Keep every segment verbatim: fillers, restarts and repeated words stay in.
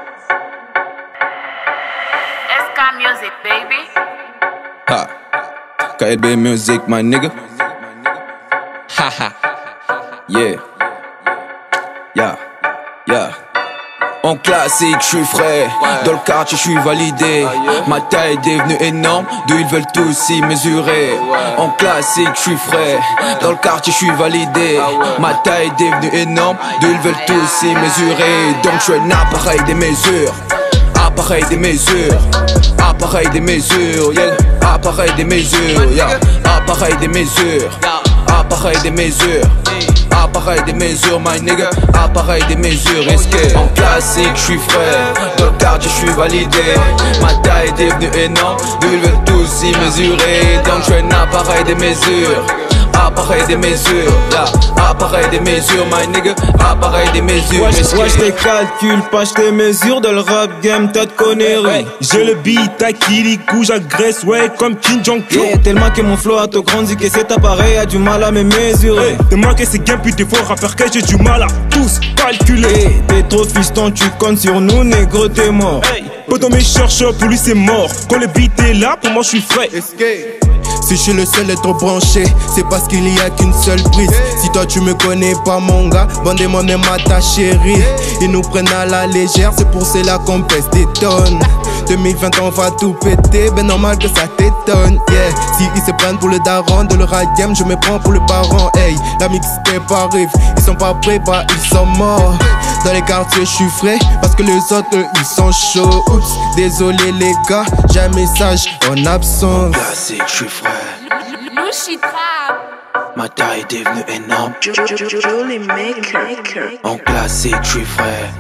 S K Music, baby. Ha. K L B Music, my nigga. Haha. Yeah. Yeah. Yeah. En classique, je suis frais. Dans le quartier, je suis validé. Ma taille est devenue énorme. D'où ils veulent tous s'y mesurer. En classique, je suis frais. Dans le quartier, je suis validé. Ma taille est devenue énorme. D'où ils veulent tous s'y mesurer. Donc je suis un appareil des mesures. Appareil des mesures. Appareil des mesures. Yeah. Appareil des mesures. Yeah. Appareil des mesures. Appareil des mesures. Appareil des mesures, my nigga. Appareil des mesures, risqué. En classique, je suis frais. Dans le quartier, je suis validé. Ma taille est devenue énorme. D'où ils veulent tous s'y mesurer. Donc je suis un appareil des mesures. Appareil des mesures, yeah. Appareil des mesures, my nigga. Appareil des mesures, ouais, ouais, j'te calcule pas, j'te mesure. Dans le rap game, t'as de conneries. J'ai le beat, à Kirikou, j'agresse, ouais, comme Kim Jong-un. Yeah, tellement que mon flow a trop grandi que cet appareil a du mal à me mesurer. Hey, tellement que c'est game, puis des fois, rappeur que j'ai du mal à tous calculer. Hey, t'es trop fiston, tu comptes sur nous, négro, t'es mort. Hey, poteau me cherche, pour lui c'est mort. Quand le beat est là, pour moi je suis frais. Si je suis le seul à être branché, c'est parce qu'il y a qu'une seule prise. Si toi tu me connais pas mon gars, bandez-moi même à ta chérie. Ils nous prennent à la légère, c'est pour cela qu'on pèse des tonnes. deux mille vingt on va tout péter, ben normal que ça t'étonne. Yeah, si ils se prennent pour le daron de le radium, je me prends pour le parent. Hey, la mixtape arrive, ils sont pas prêts, bah ils sont morts. Dans les quartiers je suis frais, parce que les autres eux, ils sont chauds. Oups, désolé les gars, j'ai un message en absence. Classique, je suis frais. Lushi Trap. Ma taille est devenue énorme. Julie Maker. En classique, je suis frais.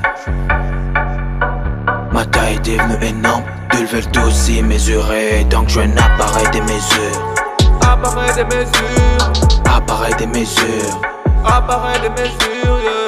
Ma taille est devenue énorme. Ils veulent tous s'y mesurer. Donc je suis un appareil des mesures. Appareil des mesures. Appareil des mesures. Appareil des mesures, yeah.